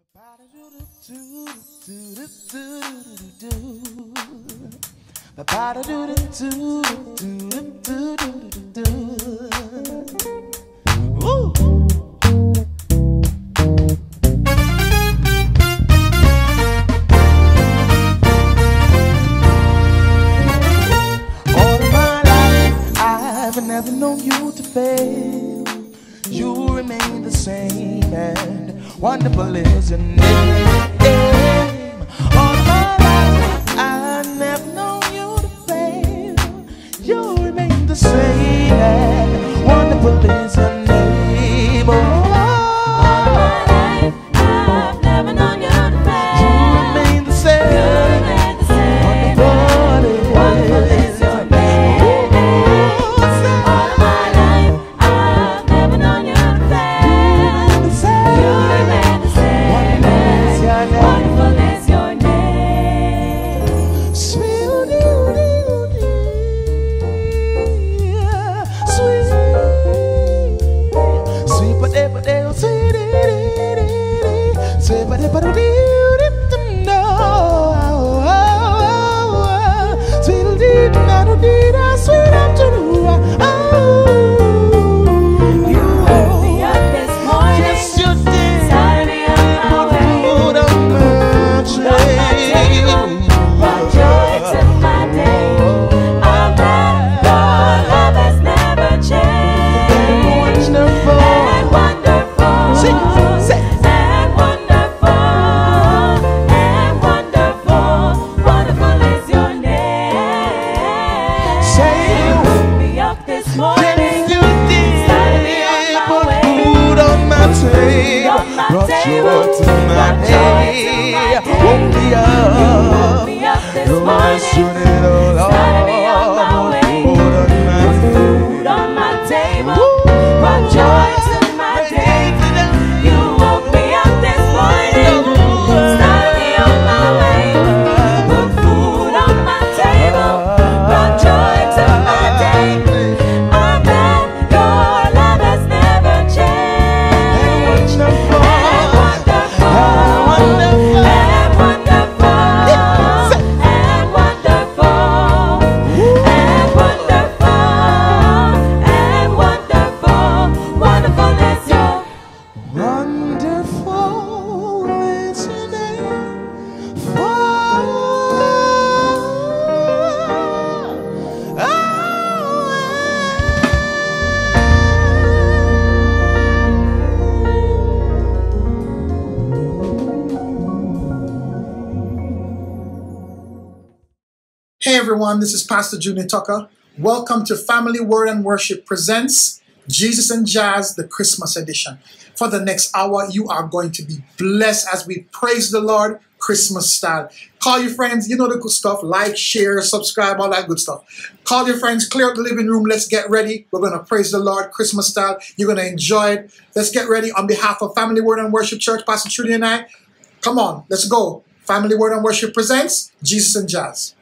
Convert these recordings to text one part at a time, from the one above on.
I've never known you to fail. You remain the same, and wonderful is your name. All my life, I've never known you to fail. You remain the same, and wonderful is your name. All my life, I've never known you to fail. You remain the same. You remain the same. Wonderful is your name. Hey everyone, this is Pastor Junior Tucker. Welcome to Family Word and Worship presents Jesus and Jazz, the Christmas edition. For the next hour, you are going to be blessed as we praise the Lord Christmas style. Call your friends, you know the good stuff. Like, share, subscribe, all that good stuff. Call your friends, clear out the living room. Let's get ready. We're going to praise the Lord Christmas style. You're going to enjoy it. Let's get ready on behalf of Family Word and Worship Church, Pastor Trudy and I. Come on, let's go. Family Word and Worship presents Jesus and Jazz.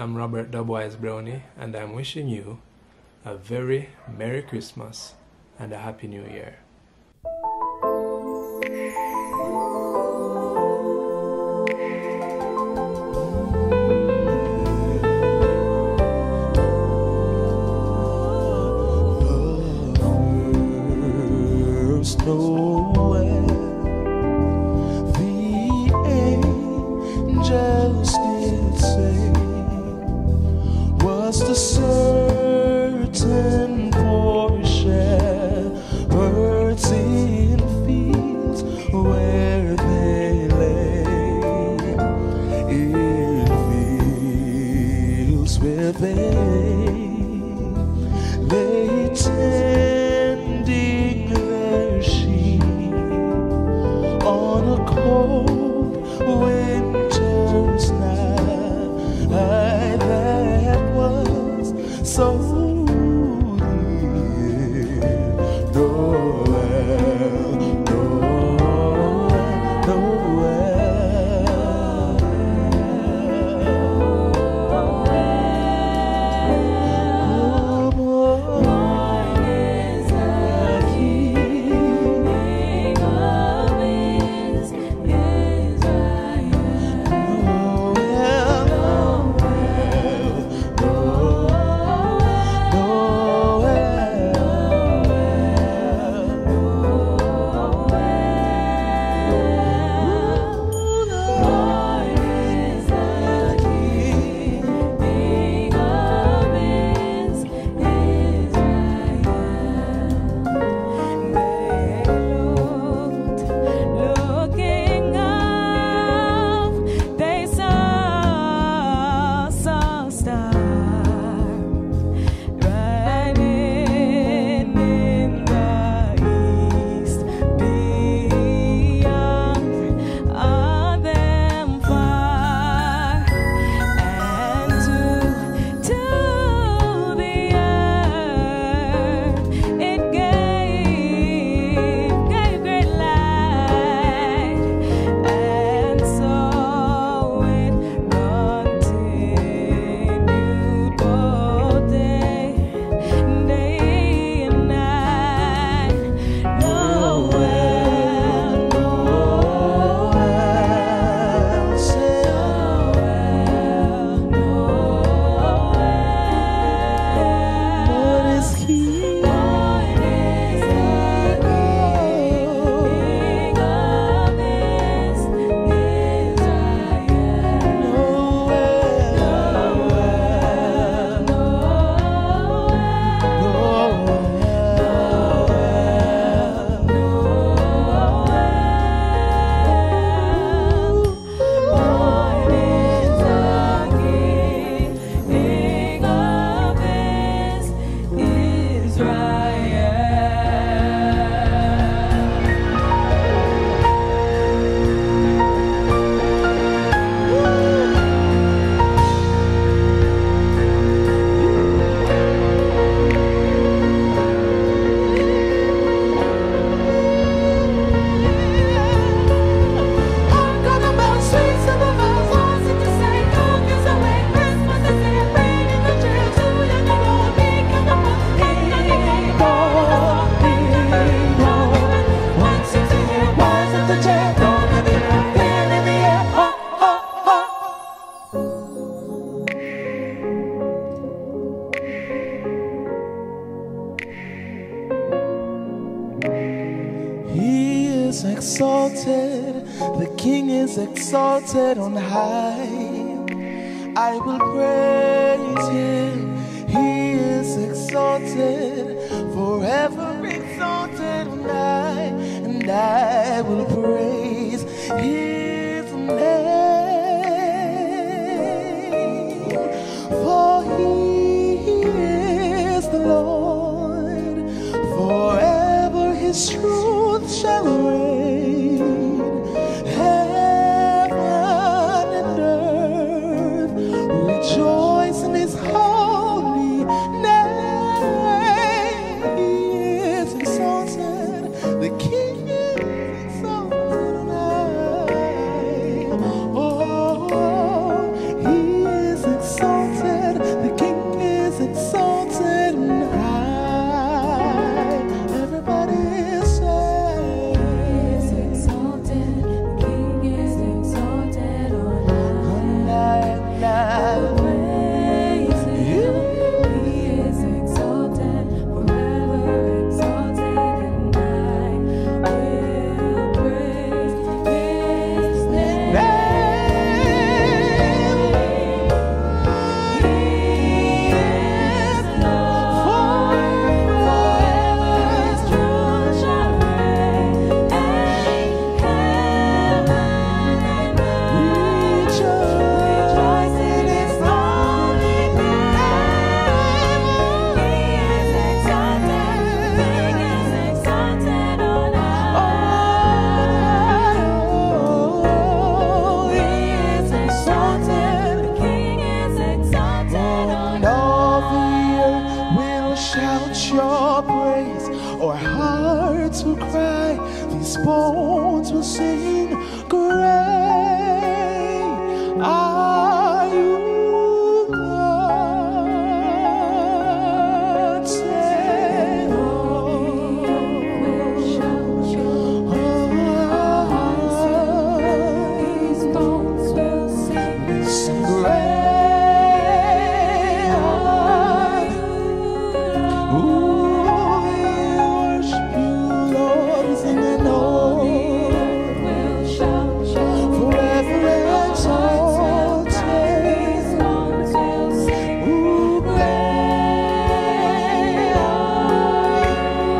I'm Robert Dubwise Brownie, and I'm wishing you a very Merry Christmas and a Happy New Year. Nowhere the angels did say was the certain portion, birds in fields where they lay, in fields where they lay tending on a cold winter's night that was so near. is exalted, the King is exalted on high. I will praise him, he is exalted, forever exalted on high, and I will praise his name, for he is the Lord, forever his truth shall reign. Heaven and earth rejoice in his holy name. He is exalted, the King is exalted on high. bones will sing, great are you, Lord. Say, oh, will shout your these bones will sing, great are you, Lord. We worship you, Lord. We sing an old will shout your forever exalted. These bones will sing, great are you,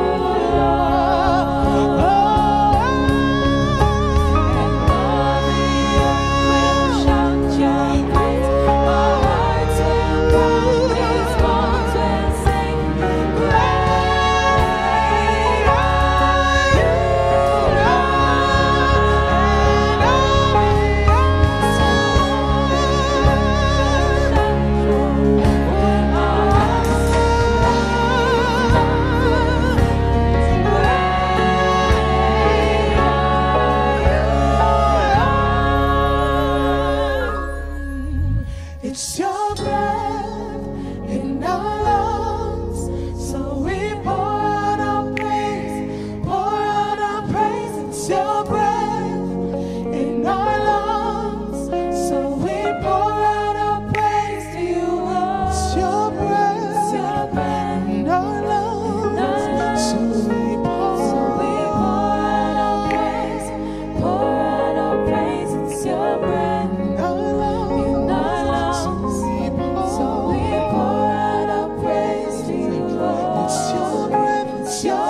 it's your breath in our lungs, so we pour out our praise, pour out our praise. It's your breath in our lungs, so we pour out our praise to you, Lord. It's your breath in our lungs, so we pour out our praise, pour out our praise. It's your breath in our lungs, so we pour out our praise to you, Lord. It's your breath in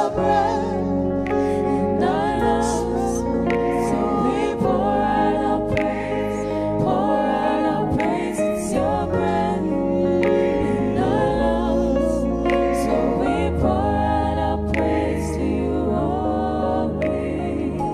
our lungs, so we pour out our praise, pour out our praise. It's your breath in our lungs, so we pour out our praise to you always.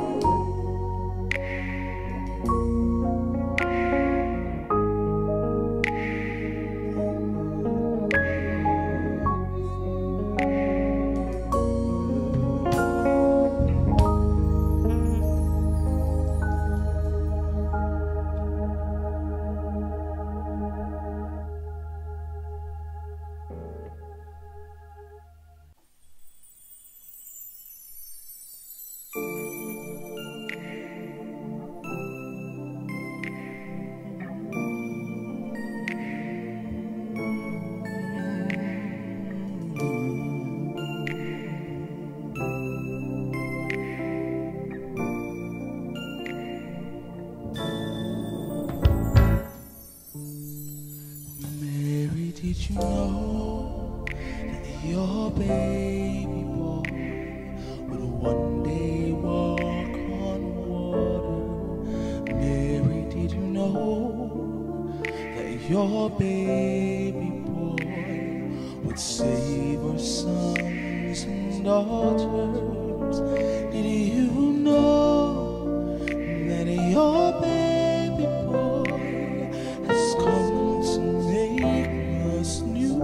Mary, did you know that your baby boy would one day walk on water? Mary, did you know that your baby boy would save our sons and daughters? Did you know that your baby boy has come to make us new?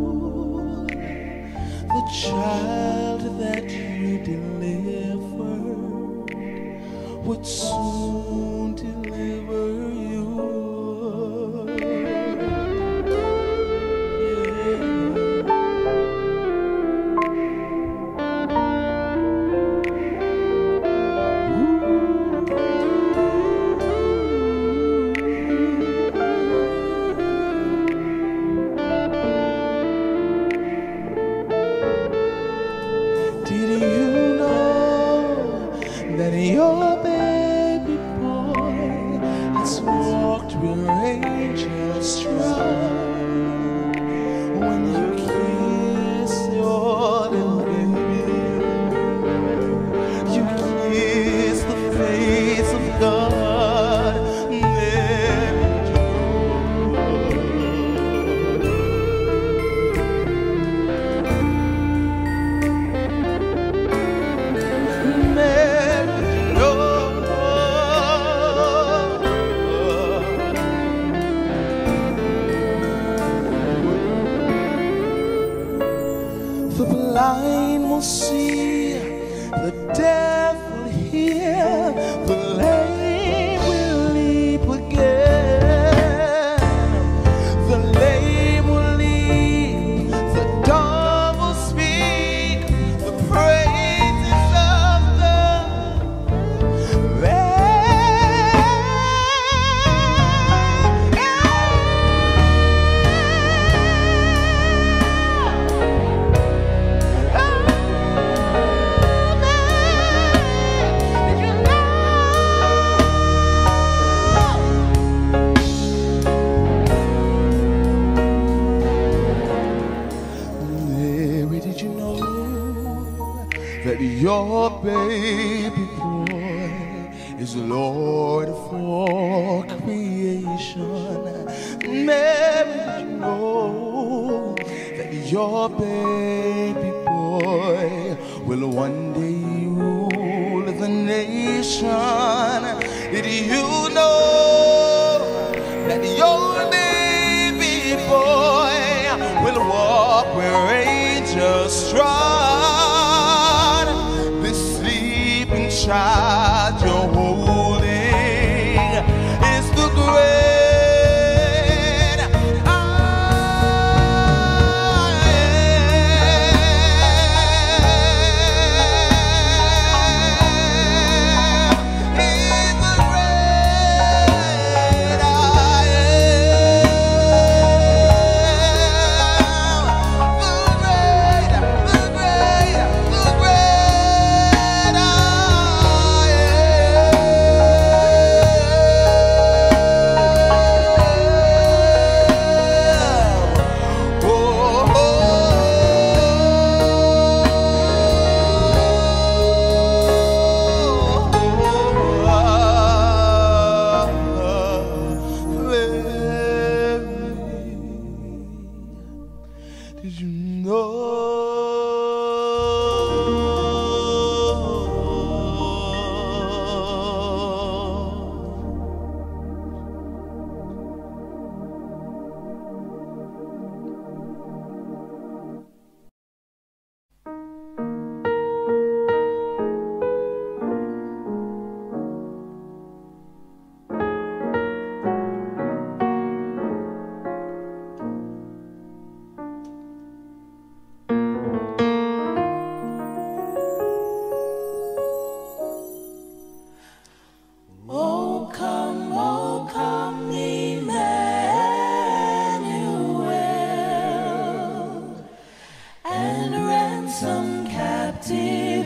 The child that you delivered would soon deliver you. Did you know that your baby boy has walked where angels trod? When you kiss your little baby, you kiss the face of God. your baby boy is Lord for creation. Mary, did you know that your baby boy will one day rule the nation? Did you know that your baby boy will walk where angels trod? This sleeping child you're holding is the great I am. He's the great I Did you Oh come, Emmanuel, and ransom captive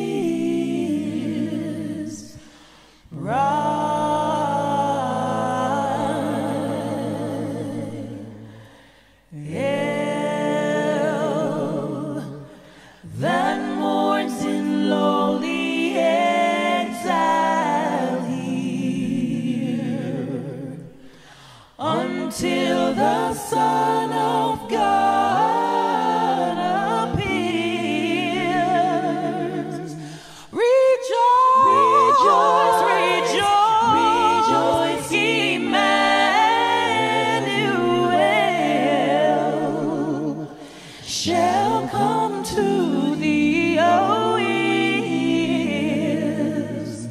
Israel, that mourns in lowly exile here, until the Son of God appears. Rejoice, rejoice, Emmanuel shall come to thee, O ears.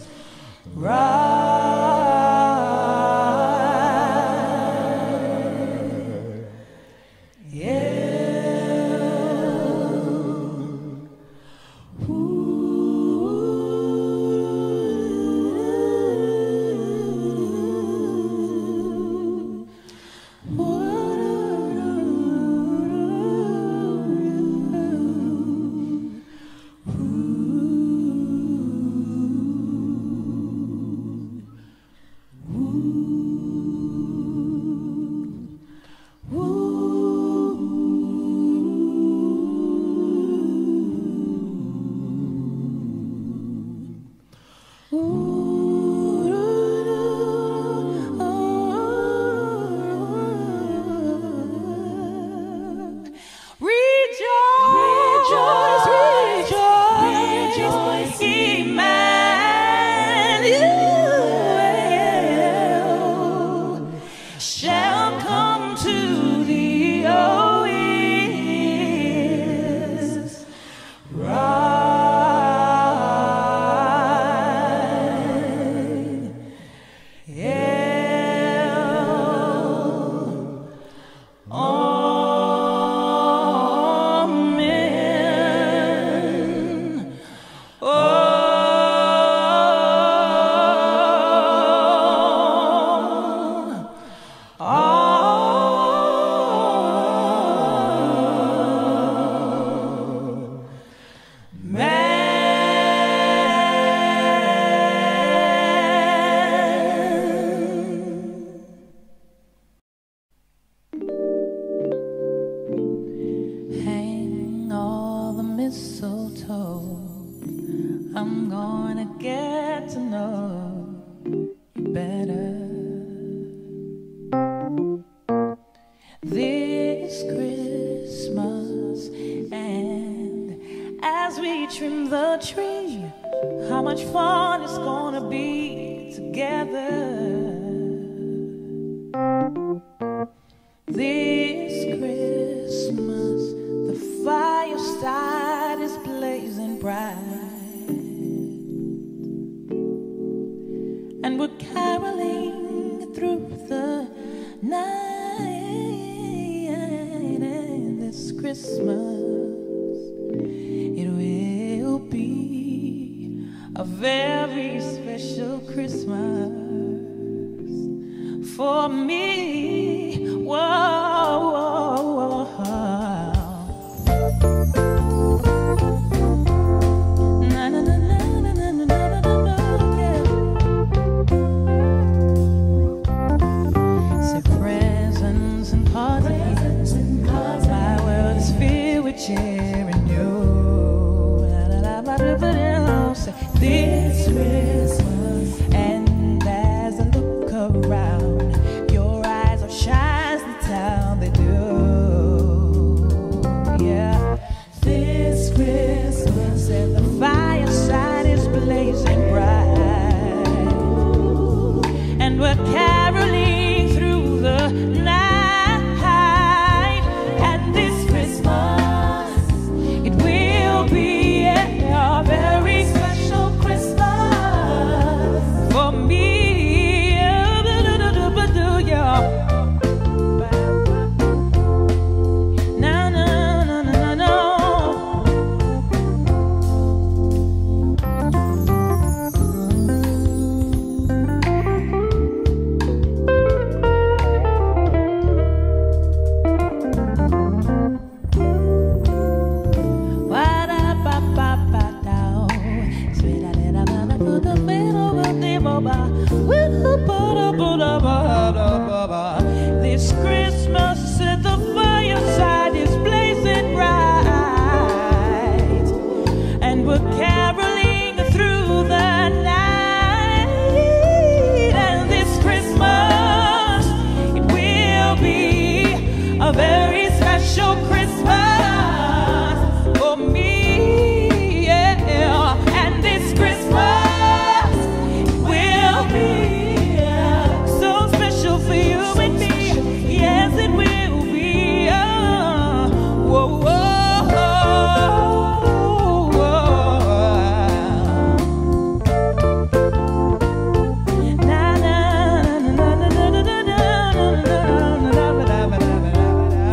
Rejoice, Emmanuel shall come to thee, O ears. Rise. know better. This Christmas, and as we trim the tree, how much fun it's gonna be together. This Christmas, the fireside is blazing bright, and we're caroling through the night. And this Christmas, it will be a very special Christmas for me. Whoa, whoa, whoa. Na, na, na, na, na, na, na, na, na, yeah. Say presents and parties, my world is filled with cheer and you. Say this Christmas, and as I look around, your eyes are shines to tell they do. Yeah, this Christmas, and the fireside is blazing bright, and we're caroling through the night. And this Christmas, it will be a very special Christmas for me. This Christmas, the fireside is blazing bright, and we're caroling through the night. And this Christmas, it will be a very special Christmas for me. Yeah. And this Christmas will be so special for you and me. Yes, it will be. Whoa, whoa, na na na na na na na na.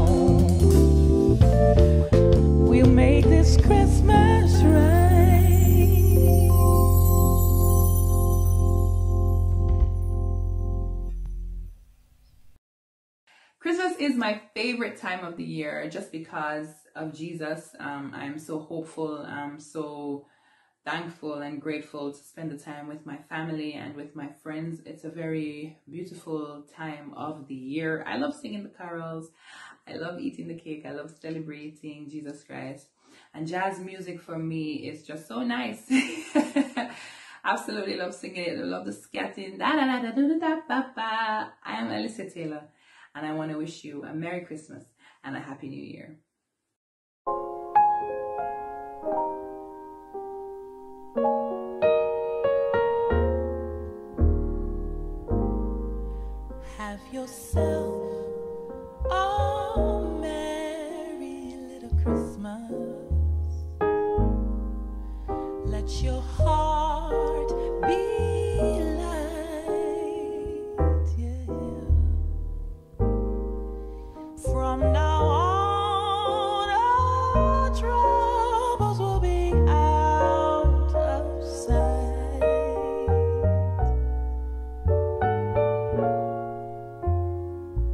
We'll make this Christmas right. Christmas is my favorite time of the year just because of Jesus. I'm so hopeful, I'm so thankful and grateful to spend the time with my family and with my friends. It's a very beautiful time of the year. I love singing the carols, I love eating the cake, I love celebrating Jesus Christ. And jazz music for me is just so nice. Absolutely love singing it. I love the scatting. Da, da, da, da, da, da, ba, ba. I am Alicia Taylor, and I want to wish you a Merry Christmas and a Happy New Year. Have yourself a merry little Christmas. Let your heart be light, yeah. From now on, our troubles will be out of sight.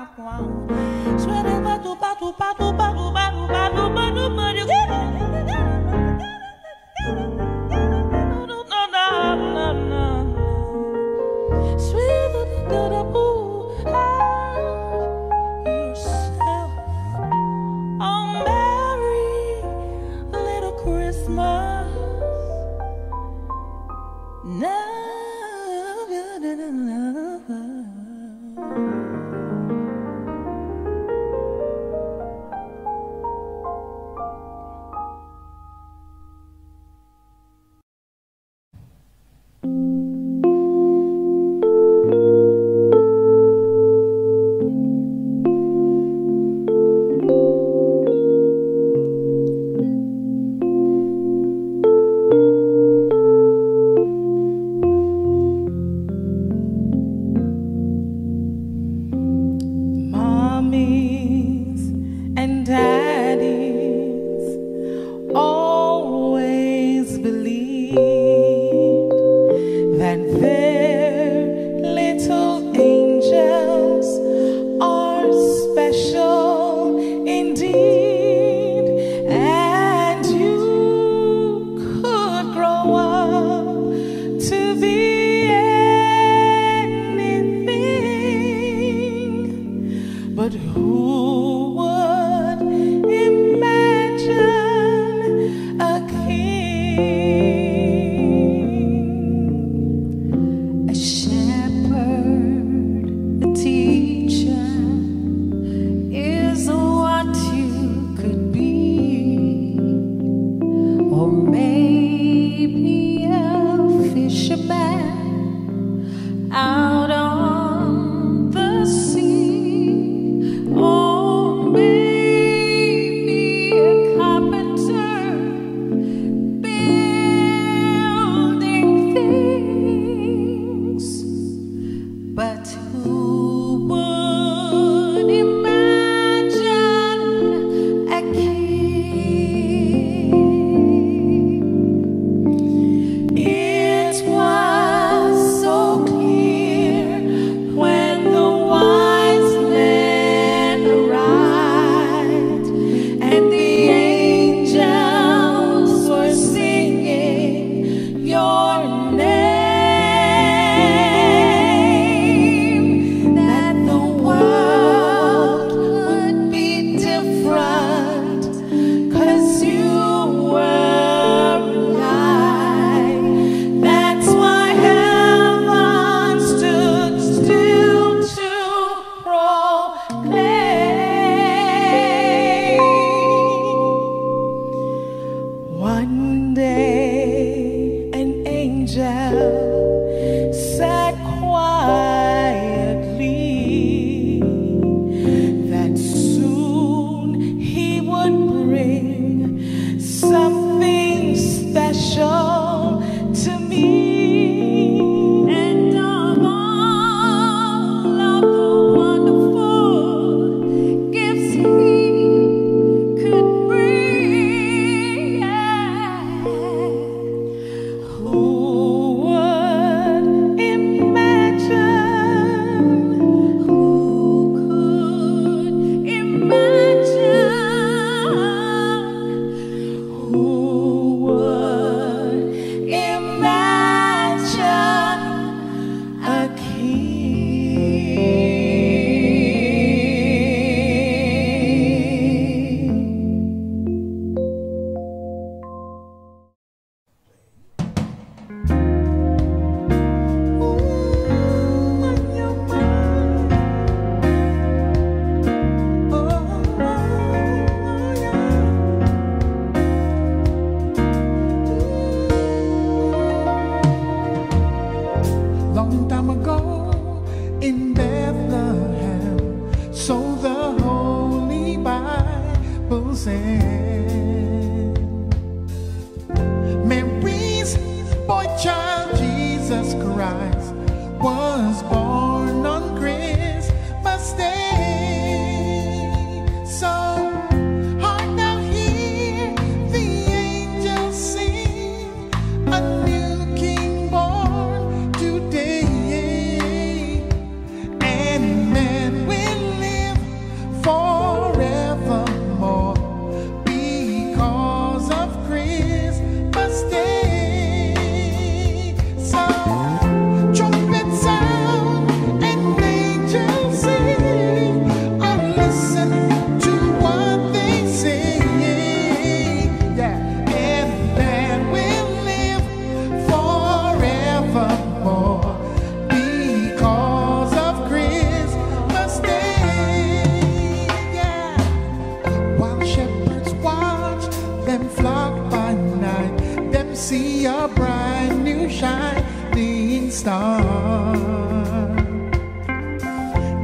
And man will live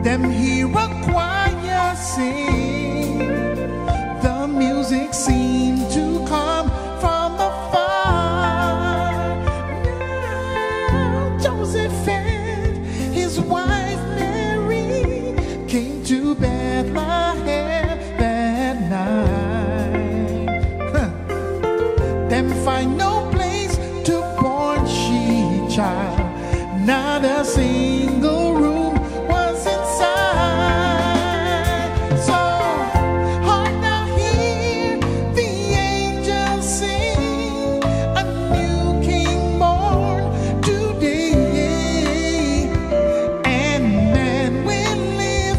them hear a choir sing. The music seemed to come from afar. Now Joseph and his wife Mary came to Bethlehem that night. Them find no place to born she child. Not a single room was inside. So hark now, hear the angels sing, a new king born today, and man will live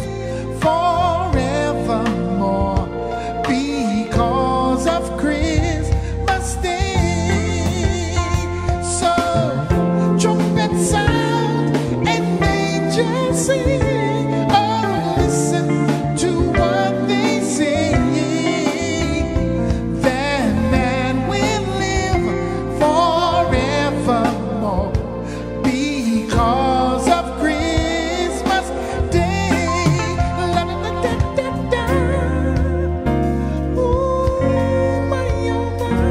forevermore because of Christmas Day. So trumpet sound and angels sing. Oh, listen to what they say. That man will live forevermore because of Christmas Day. La-da-da-da-da-da. Ooh, my, oh,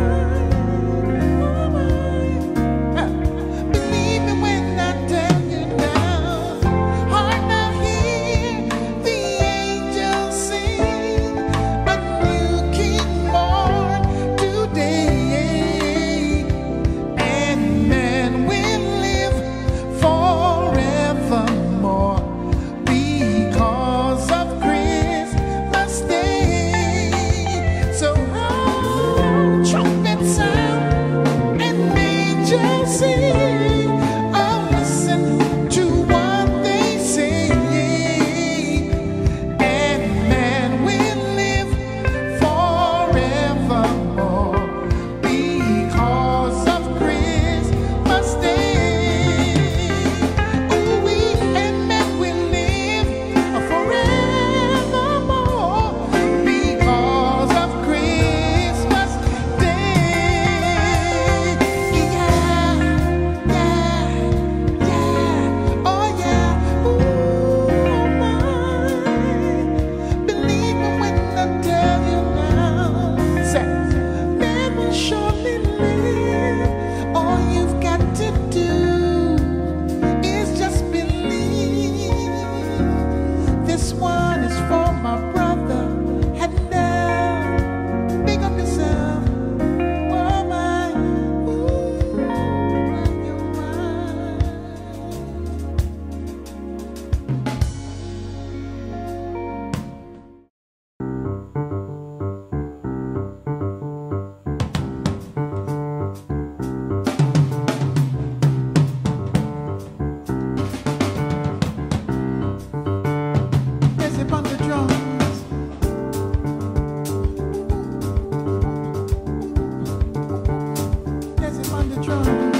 my. Believe me when I tell you now. Heart now hear the angels sing, a new king born today, and man will live forevermore because of Christmas Day. So trumpet sound and angels sing. Oh, listen to what they say, and man will live forevermore because of Christmas Day. Ooh, and man will live forevermore because of Christmas Day. Yeah, yeah, oh yeah, ooh, my. Believe me when I tell you now. Say, man will surely live. All you've got to do is just believe. This one is for my brother. And now, big up yourself. Oh my, ooh, my. There's a bunch of drums. There's a bunch of drums.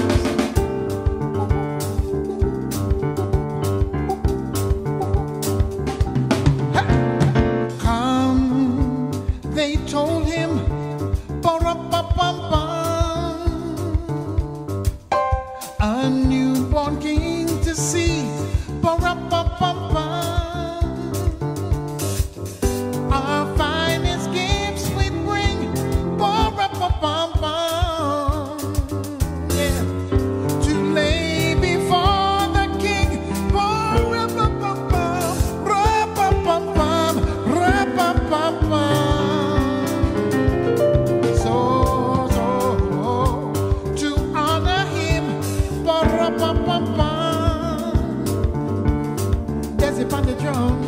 Come, they told him, ba-ra-ba-bum-bum, a newborn king to see, ba-ra-ba-bum-bum. Our finest gifts we bring, ba-ra-ba-bum-bum, yeah, to lay before the king, ba-ra-ba-bum-bum, ra-ba-bum-bum, ra-ba-bum-bum. So, to honor him, ba-ra-ba-bum-bum, there's a band of drums.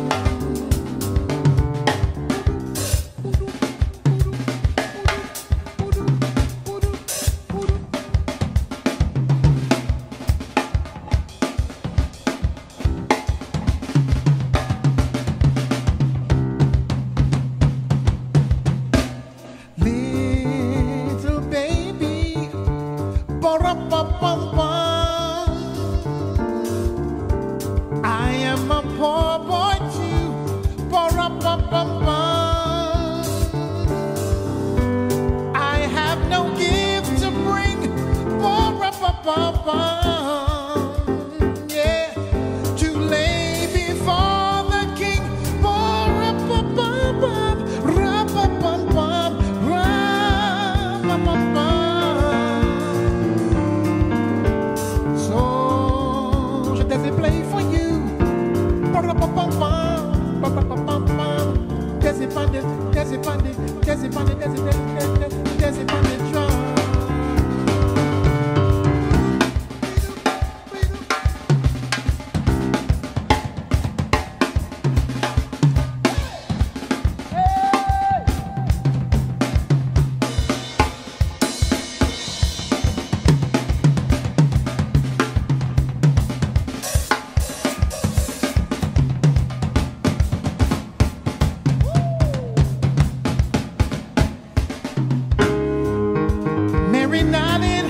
Little baby, ba-ra-ba-bum-bum. I am a poor boy too. Desi Pandit, Desi Pandit, Desi Pandit, Desi Pandit drum. Mary nodded,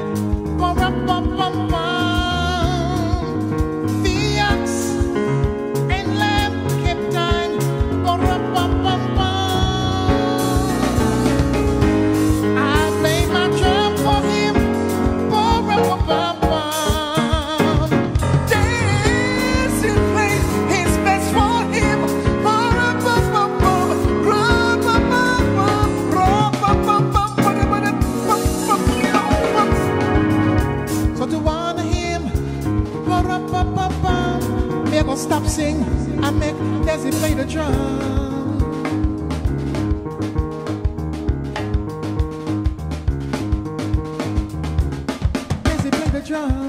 the ox and lamb kept time, I made my drum for him, dancing played his best for him, so to honor him, me gonna stop sing, I make Desi play the drum. Desi play the drum.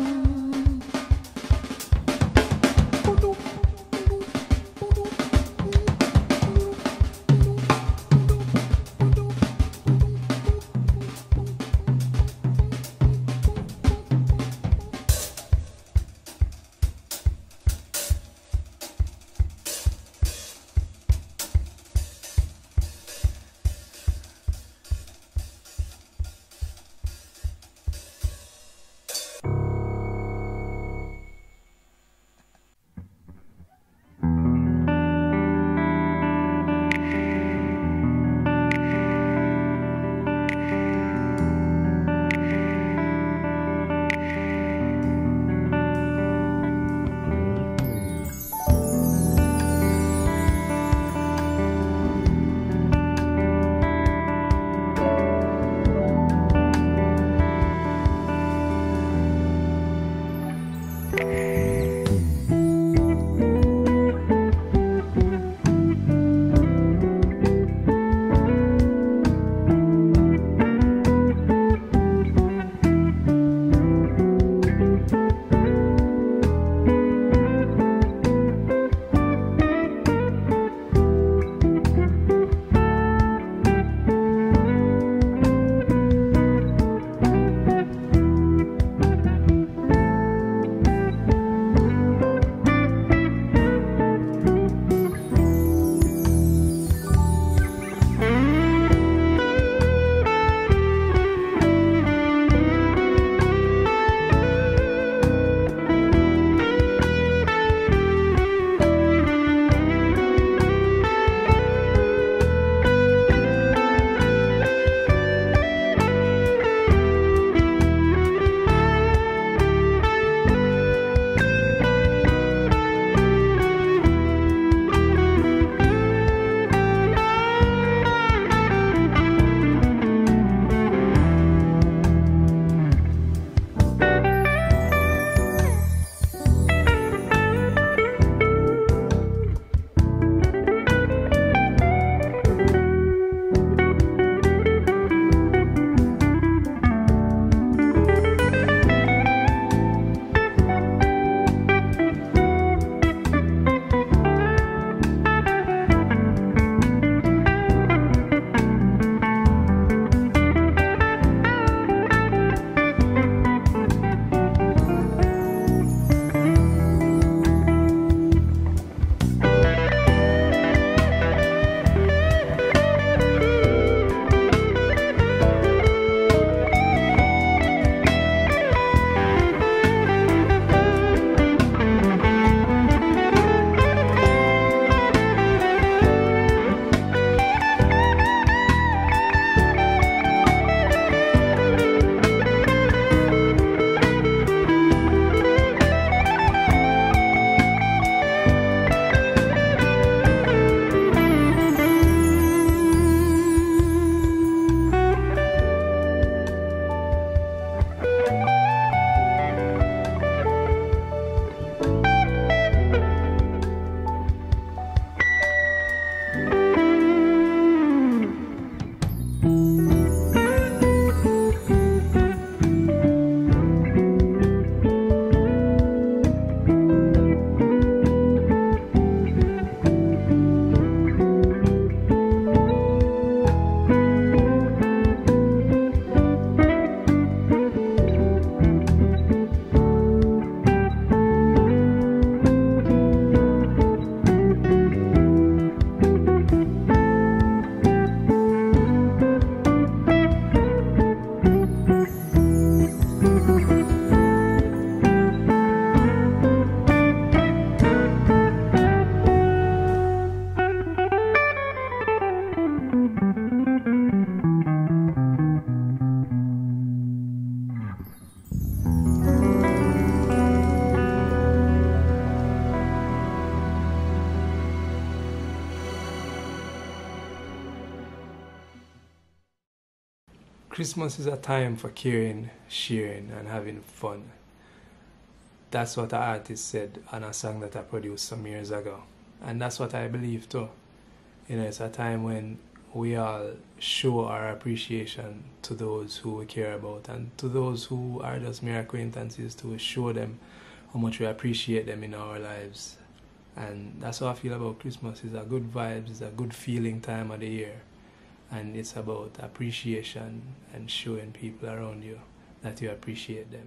Christmas is a time for caring, sharing, and having fun. That's what the artist said on a song that I produced some years ago. And that's what I believe too. It's a time when we all show our appreciation to those who we care about, and to those who are just mere acquaintances, to show them how much we appreciate them in our lives. And that's how I feel about Christmas. It's a good vibes, it's a good feeling time of the year. And it's about appreciation and showing people around you that you appreciate them.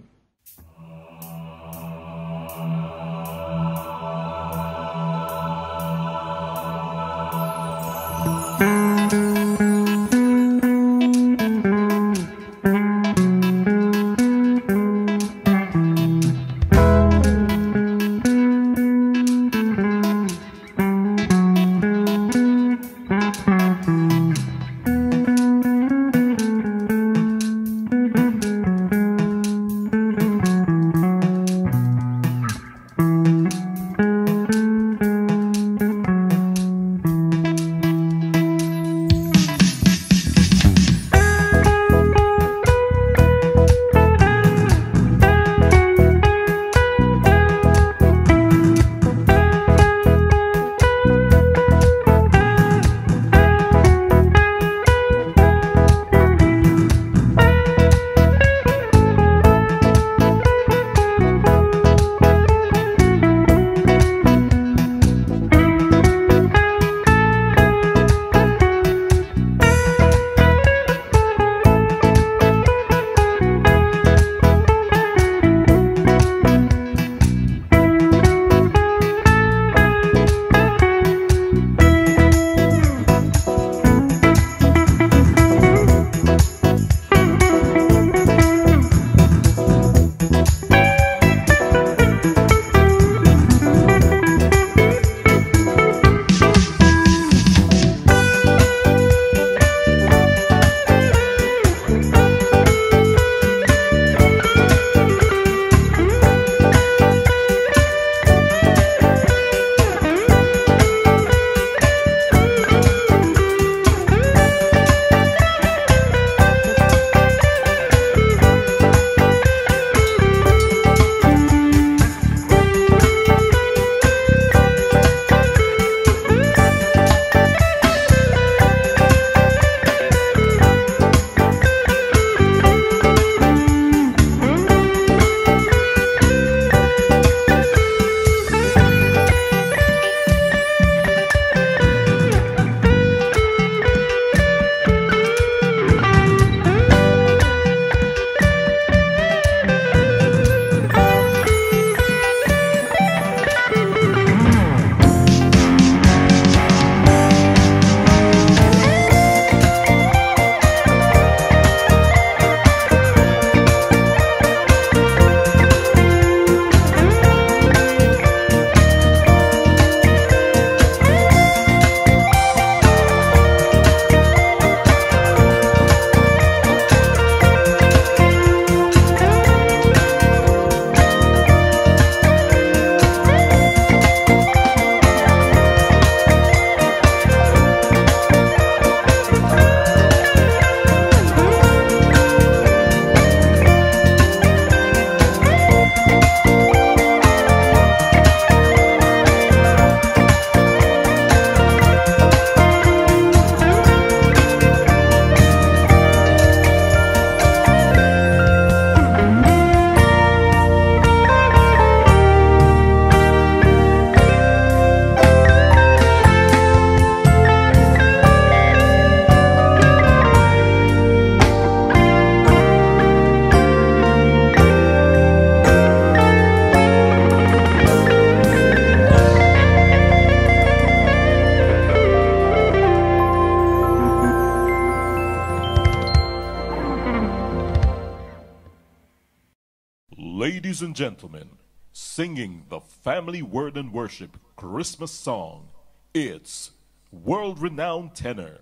Ladies and gentlemen, singing the family word and worship Christmas song, it's world-renowned tenor,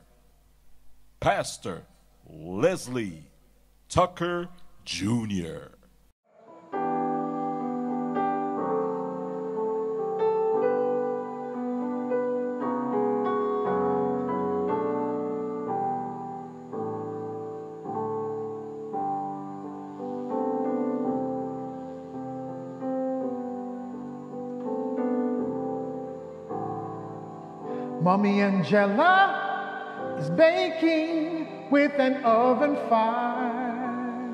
Pastor Leslie Tucker Jr. Mommy Angela is baking with an oven fire.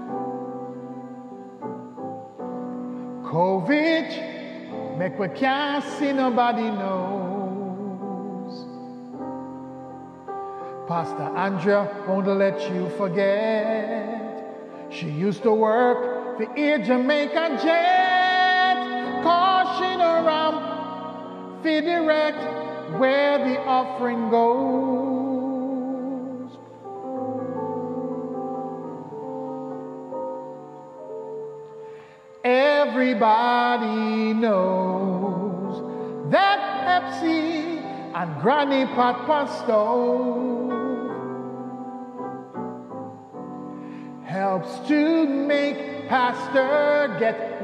COVID, make we can't see, nobody knows. Pastor Andrea won't let you forget. She used to work for Air Jamaica Jet, caution around for direct where the offering goes. Everybody knows that Pepsi and Granny Pot stove helps to make pastor get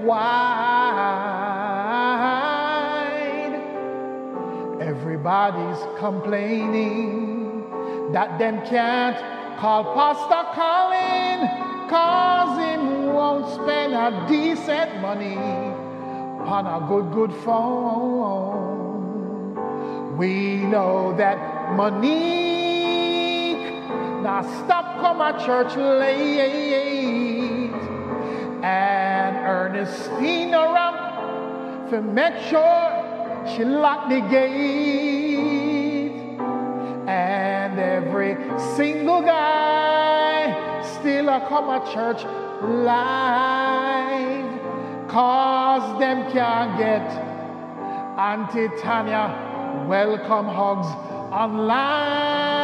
wide. Everybody's complaining that them can't call Pastor Colin, cause him won't spend a decent money on a good phone. We know that Monique now stop come at church late, and Ernestine around to make sure she lock the gate, and every single guy still a come at church live, cause them can't get Auntie Tanya welcome hugs online.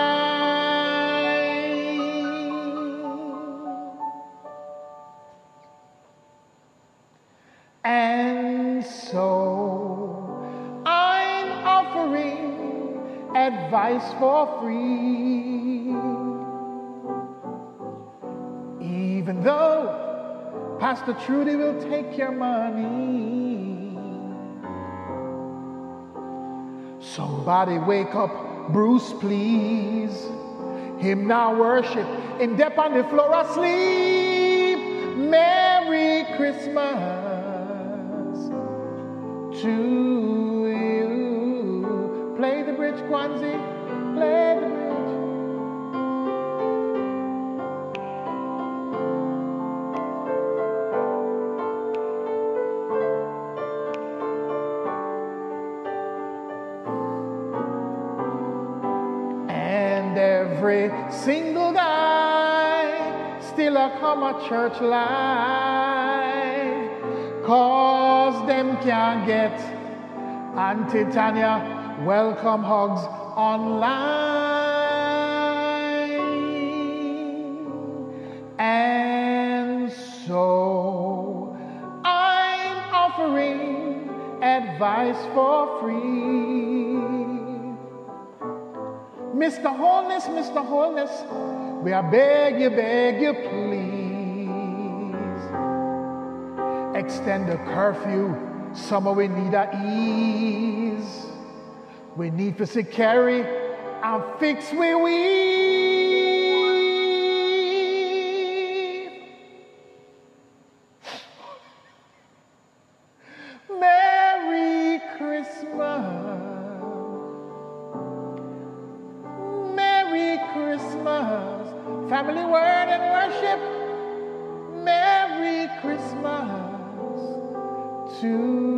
And so I'm offering advice for free, even though Pastor Trudy will take your money. Somebody wake up Bruce, please. Him now worship in depth on the floor asleep. Merry Christmas to you. Play the bridge, Kwanzi. Play the bridge. And every single guy still a come at church live, cause them can't get Auntie Tanya welcome hugs online. And so I'm offering advice for free. Mr. Holness, we are beg you please. Extend the curfew, summer we need a ease. We need to see carry and fix we Merry Christmas. Merry Christmas. Family word and worship. Merry Christmas to